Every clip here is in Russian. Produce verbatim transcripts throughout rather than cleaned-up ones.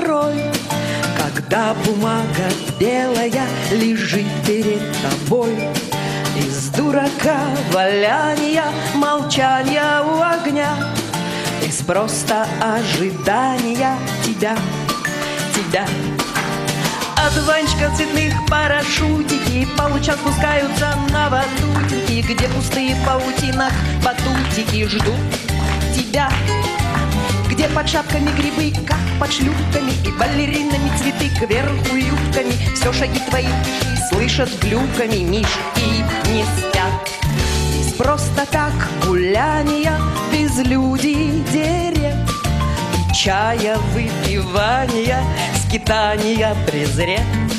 порой, когда бумага белая лежит перед тобой. Из дурака валяния, молчания у огня, из просто ожидания тебя, тебя. Одуванчиков цветных парашютики по лучам спускаются на батутики, где пустые в паутинах батутики ждут тебя. Где под шапками грибы, как под шлюпками, и балеринами цветы кверху юбками. Все шаги твои слышат глюками, мишки не спят. Из просто так гуляния, безлюдий дерев, и чая выпивания, скитания презрев,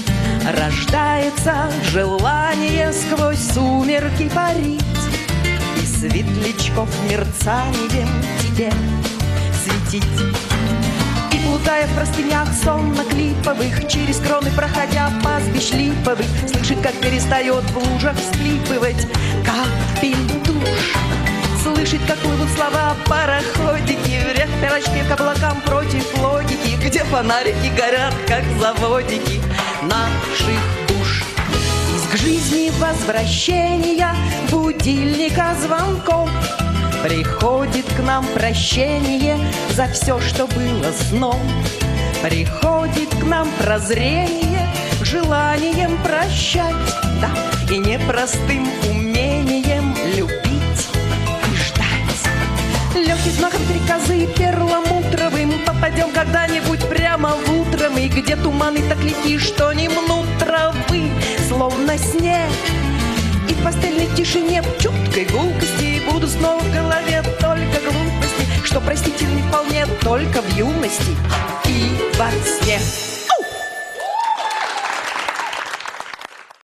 рождается желание сквозь сумерки парить и светлячков мерцанием тебе светить. И плутая в простынях сонно-клиповых, через кроны проходя пастбищ липовых, слышит, как перестает в лужах всхлипывать капель душ. Слышит, как плывут слова пароходики, вверх пирожки к облакам против логики, где фонарики горят, как заводики наших душ. Из к жизни возвращения будильника звонком приходит к нам прощение за все, что было сном. Приходит к нам прозрение желанием прощать, да, и непростым умением любить и ждать. Легкий знаком стрекозы перламутровым попадем когда-нибудь прямо в утро мы, где туманы так легки, что не мнут травы, словно снег. И в постельной тишине, в чуткой гулкости буду снова в голове только глупости, что простительны вполне только в юности и во сне.